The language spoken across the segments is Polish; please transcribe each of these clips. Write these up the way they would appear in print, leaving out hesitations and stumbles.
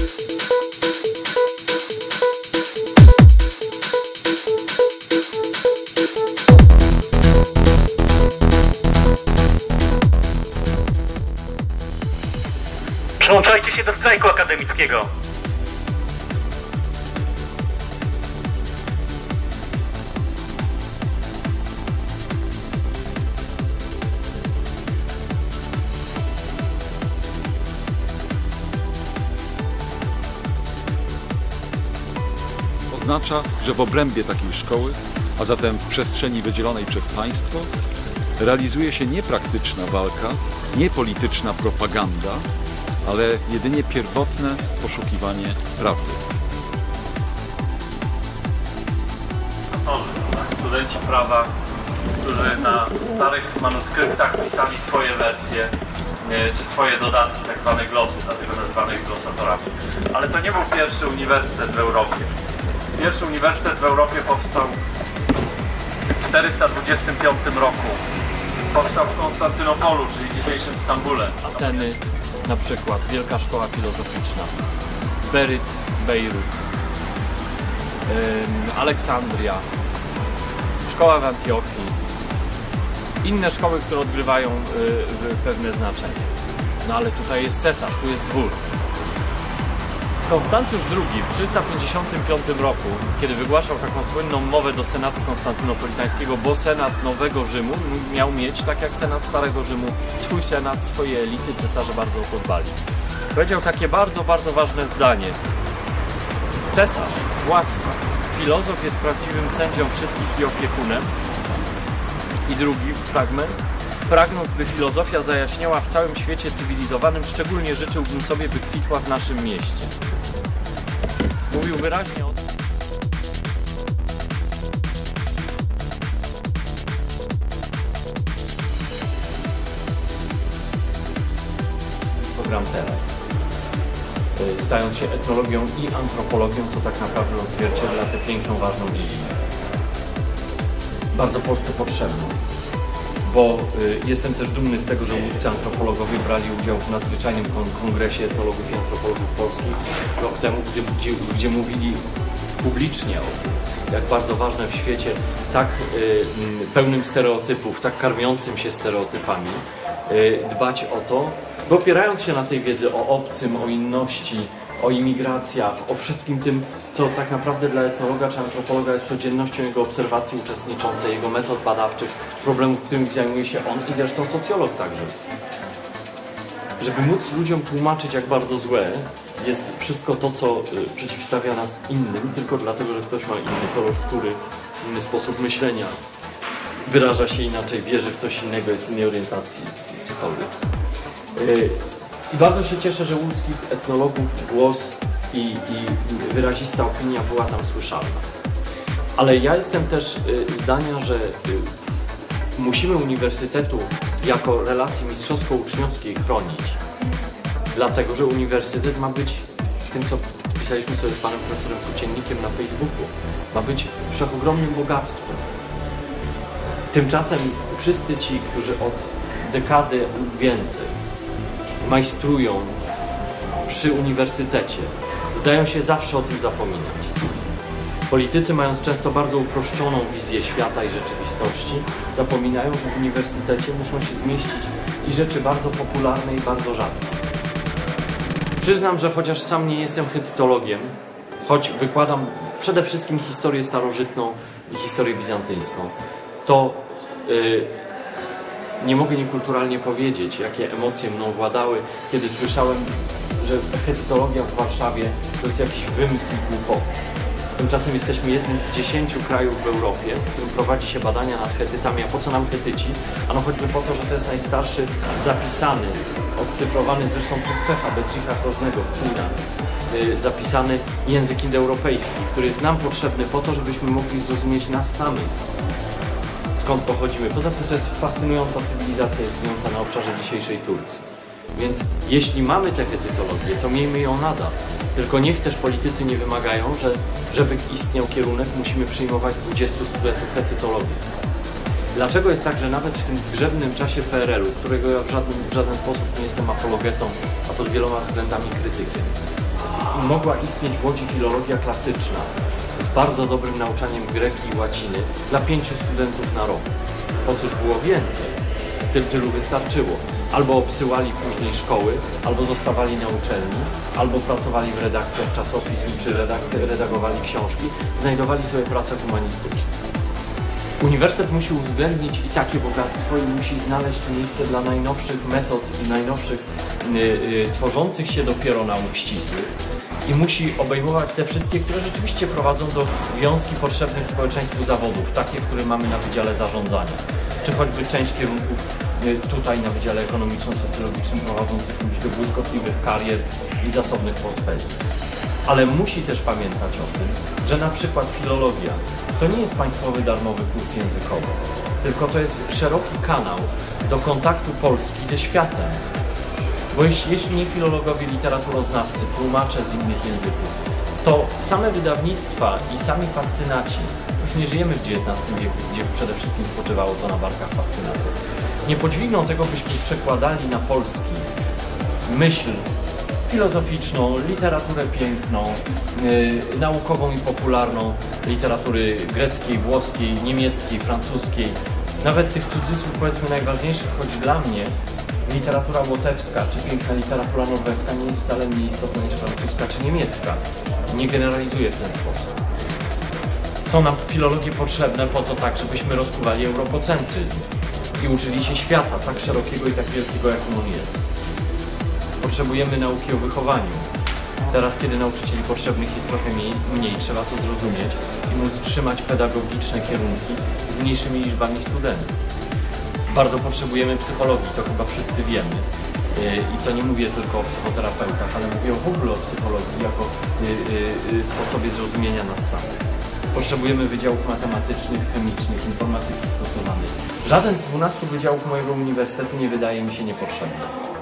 Przyłączajcie się do strajku akademickiego. Oznacza, że w obrębie takiej szkoły, a zatem w przestrzeni wydzielonej przez państwo, realizuje się nie praktyczna walka, nie polityczna propaganda, ale jedynie pierwotne poszukiwanie prawdy. Studenci prawa, którzy na starych manuskryptach pisali swoje wersje, czy swoje dodatki, tak zwane glosy, dlatego nazwane glosatorami. Ale to nie był pierwszy uniwersytet w Europie. Pierwszy uniwersytet w Europie powstał w 425 roku. Powstał w Konstantynopolu, czyli dzisiejszym Stambule. Ateny, na przykład Wielka Szkoła Filozoficzna, Beryt, Bejrut, Aleksandria, Szkoła w Antiochii, inne szkoły, które odgrywają pewne znaczenie. No ale tutaj jest cesarz, tu jest dwór. Konstancjusz II w 355 roku, kiedy wygłaszał taką słynną mowę do Senatu Konstantynopolitańskiego, bo Senat Nowego Rzymu miał mieć, tak jak Senat Starego Rzymu, swój senat, swoje elity, cesarze bardzo o to dbali. Powiedział takie bardzo, bardzo ważne zdanie. Cesarz, władca, filozof jest prawdziwym sędzią wszystkich i opiekunem. I drugi fragment. Pragnąc, by filozofia zajaśniała w całym świecie cywilizowanym, szczególnie życzyłbym sobie, by kwitła w naszym mieście. Mówił wyraźnie o tym. Program teraz, stając się etnologią i antropologią, co tak naprawdę odzwierciedla tę piękną, ważną dziedzinę. Bardzo Polsce potrzebną, bo jestem też dumny z tego, że łódzcy antropologowie brali udział w nadzwyczajnym kongresie etnologów i antropologów polskich rok temu, gdzie mówili publicznie o tym, jak bardzo ważne w świecie tak pełnym stereotypów, tak karmiącym się stereotypami, dbać o to, by opierając się na tej wiedzy o obcym, o inności, o imigracjach, o wszystkim tym, co tak naprawdę dla etnologa czy antropologa jest codziennością jego obserwacji uczestniczącej, jego metod badawczych, problemów, którymi zajmuje się on i zresztą socjolog także. Żeby móc ludziom tłumaczyć, jak bardzo złe jest wszystko to, co przeciwstawia nas innym, tylko dlatego, że ktoś ma inny kolor skóry, inny sposób myślenia, wyraża się inaczej, wierzy w coś innego, jest innej orientacji, cokolwiek. I bardzo się cieszę, że łódzkich etnologów głos i wyrazista opinia była tam słyszalna. Ale ja jestem też zdania, że musimy uniwersytetu jako relacji mistrzowsko-uczniowskiej chronić. Dlatego, że uniwersytet ma być tym, co pisaliśmy sobie z panem profesorem Kuciennikiem na Facebooku, ma być wszechogromnym bogactwem. Tymczasem wszyscy ci, którzy od dekady lub więcej majstrują przy uniwersytecie, zdają się zawsze o tym zapominać. Politycy, mając często bardzo uproszczoną wizję świata i rzeczywistości, zapominają, że w uniwersytecie muszą się zmieścić i rzeczy bardzo popularne i bardzo rzadkie. Przyznam, że chociaż sam nie jestem hetytologiem, choć wykładam przede wszystkim historię starożytną i historię bizantyjską, to nie mogę niekulturalnie powiedzieć, jakie emocje mną władały, kiedy słyszałem, że hetytologia w Warszawie to jest jakiś wymysł głupoty. Tymczasem jesteśmy jednym z 10 krajów w Europie, w którym prowadzi się badania nad hetytami. A po co nam hetyci? Ano choćby po to, że to jest najstarszy zapisany, odcyfrowany zresztą przez Czecha Bedřicha Hroznego w Czechach, zapisany język indoeuropejski, który jest nam potrzebny po to, żebyśmy mogli zrozumieć nas samych, skąd pochodzimy. Poza tym to jest fascynująca cywilizacja istniejąca na obszarze dzisiejszej Turcji. Więc jeśli mamy tę hetytologię, to miejmy ją nadal. Tylko niech też politycy nie wymagają, że żeby istniał kierunek, musimy przyjmować 20 studentów hetytologii. Dlaczego jest tak, że nawet w tym zgrzebnym czasie PRL-u, którego ja w żaden sposób nie jestem apologetą, a pod wieloma względami krytykiem, mogła istnieć w Łodzi filologia klasyczna z bardzo dobrym nauczaniem greki i łaciny dla 5 studentów na rok. Po cóż było więcej? Tylu wystarczyło. Albo obsyłali później szkoły, albo zostawali na uczelni, albo pracowali w redakcjach czasopism, czy redagowali książki, znajdowali sobie pracę humanistyczną. Uniwersytet musi uwzględnić i takie bogactwo i musi znaleźć miejsce dla najnowszych metod i najnowszych tworzących się dopiero nauk ścisłych i musi obejmować te wszystkie, które rzeczywiście prowadzą do wiązki potrzebnych społeczeństwu zawodów, takie, które mamy na Wydziale Zarządzania, czy choćby część kierunków tutaj na Wydziale Ekonomiczno-Socjologicznym prowadzących ludzi do błyskotliwych karier i zasobnych portfeli. Ale musi też pamiętać o tym, że na przykład filologia to nie jest państwowy darmowy kurs językowy, tylko to jest szeroki kanał do kontaktu Polski ze światem. Bo jeśli nie filologowie, literaturoznawcy, tłumacze z innych języków, to same wydawnictwa i sami fascynaci, już nie żyjemy w XIX wieku, gdzie przede wszystkim spoczywało to na barkach fascynatów, nie podźwigną tego, byśmy przekładali na polski myśl filozoficzną, literaturę piękną, naukową i popularną, literatury greckiej, włoskiej, niemieckiej, francuskiej, nawet tych cudzysłów powiedzmy najważniejszych, choć dla mnie literatura łotewska czy piękna literatura norweska nie jest wcale mniej istotna niż francuska czy niemiecka. Nie generalizuję w ten sposób. Są nam filologie potrzebne po to tak, żebyśmy rozkuwali europocentryzm i uczyli się świata tak szerokiego i tak wielkiego, jak on jest. Potrzebujemy nauki o wychowaniu. Teraz, kiedy nauczycieli potrzebnych jest trochę mniej, trzeba to zrozumieć i móc trzymać pedagogiczne kierunki z mniejszymi liczbami studentów. Bardzo potrzebujemy psychologii, to chyba wszyscy wiemy. I to nie mówię tylko o psychoterapeutach, ale mówię w ogóle o psychologii jako sposobie zrozumienia nas samych. Potrzebujemy wydziałów matematycznych, chemicznych, informatyki stosowanej. Żaden z 12 wydziałów mojego uniwersytetu nie wydaje mi się niepotrzebny.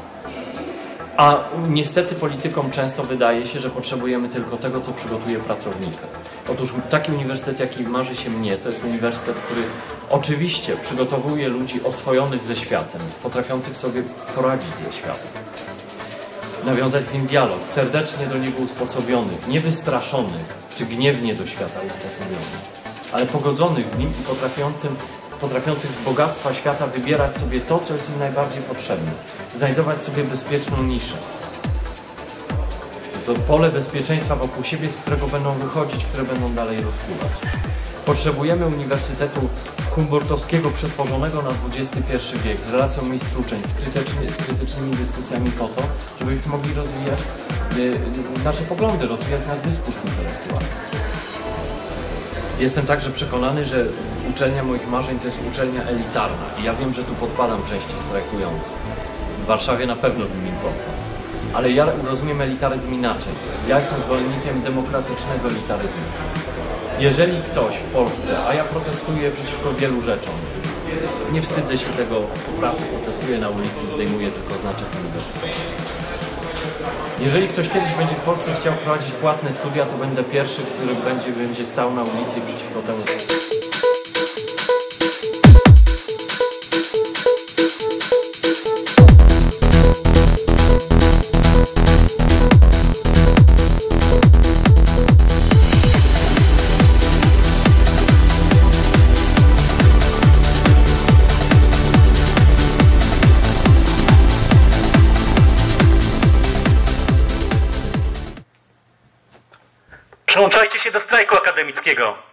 A niestety politykom często wydaje się, że potrzebujemy tylko tego, co przygotuje pracownika. Otóż taki uniwersytet, jaki marzy się mnie, to jest uniwersytet, który oczywiście przygotowuje ludzi oswojonych ze światem, potrafiących sobie poradzić ze światem, nawiązać z nim dialog, serdecznie do niego usposobionych, niewystraszonych czy gniewnie do świata usposobionych, ale pogodzonych z nim i potrafiących z bogactwa świata wybierać sobie to, co jest im najbardziej potrzebne. Znajdować sobie bezpieczną niszę. To pole bezpieczeństwa wokół siebie, z którego będą wychodzić, które będą dalej rozpływać. Potrzebujemy uniwersytetu humboldtowskiego przetworzonego na XXI wiek z relacją mistrz-uczeń, z krytycznymi dyskusjami po to, żebyśmy mogli rozwijać nasze poglądy, rozwijać nasz dyskurs intelektualny. Jestem także przekonany, że uczelnia moich marzeń to jest uczelnia elitarna i ja wiem, że tu podpadam części strajkujących. W Warszawie na pewno bym im podpadł. Ale ja rozumiem elitaryzm inaczej. Ja jestem zwolennikiem demokratycznego elitaryzmu. Jeżeli ktoś w Polsce, a ja protestuję przeciwko wielu rzeczom, nie wstydzę się tego po pracy, protestuję na ulicy, zdejmuję tylko znaczek uniwersytetu. Jeżeli ktoś kiedyś będzie w Polsce chciał prowadzić płatne studia, to będę pierwszy, który będzie stał na ulicy i przeciwko temu. Przyłączajcie się do strajku akademickiego.